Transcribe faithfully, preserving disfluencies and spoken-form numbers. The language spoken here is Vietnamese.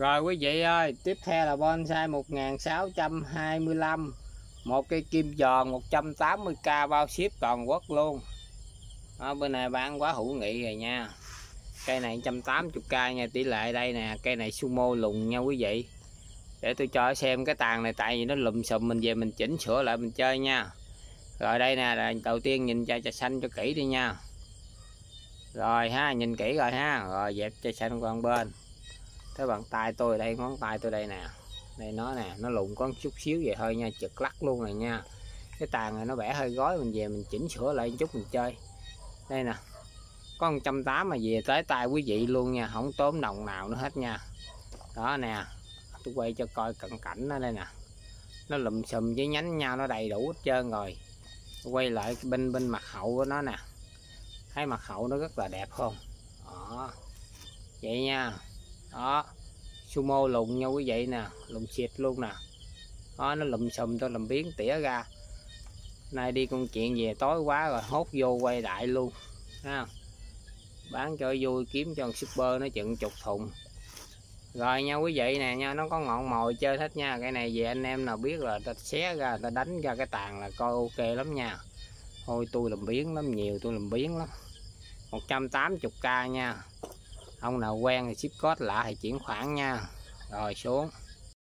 Rồi quý vị ơi, tiếp theo là bonsai một nghìn sáu trăm hai mươi lăm, một cây kim giòn một trăm tám mươi k bao ship toàn quốc luôn. Đó, bên này bán quá hữu nghị rồi nha. Cây này một trăm tám mươi k nha, tỷ lệ đây nè, cây này sumo lùn nha quý vị. Để tôi cho xem cái tàn này, tại vì nó lùm xùm, mình về mình chỉnh sửa lại mình chơi nha. Rồi đây nè, là đầu tiên nhìn chai trà xanh cho kỹ đi nha. Rồi ha, nhìn kỹ rồi ha. Rồi dẹp chai xanh qua bên. Cái bàn tay tôi đây, ngón tay tôi đây nè. Đây nó nè, nó lùn có chút xíu vậy thôi nha, chực lắc luôn rồi nha. Cái tàn này nó bẻ hơi gói, mình về mình chỉnh sửa lại một chút mình chơi. Đây nè, có một trăm tám mươi mà về tới tay quý vị luôn nha, không tốn đồng nào nữa hết nha. Đó nè, tôi quay cho coi cận cảnh nó đây nè. Nó lùm xùm với nhánh nhau nó đầy đủ hết trơn rồi. Tôi quay lại bên bên mặt hậu của nó nè. Thấy mặt hậu nó rất là đẹp không? Đó. Vậy nha. Đó. Sumo lùn nha quý vị nè, lùn xịt luôn nè. Đó, nó lùm xùm tôi làm biến tỉa ra. Nay đi công chuyện về tối quá rồi, hốt vô quay đại luôn. Ha. Bán cho vui, kiếm cho shipper nó chừng chục thùng. Rồi nha quý vị nè nha, nó có ngọn mồi chơi hết nha. Cái này về anh em nào biết là ta xé ra, ta đánh ra cái tàn là coi ok lắm nha. Thôi tôi làm biến lắm, nhiều tôi làm biến lắm. Một trăm tám mươi k nha. Ông nào quen thì ship code lại thì chuyển khoản nha. Rồi xuống.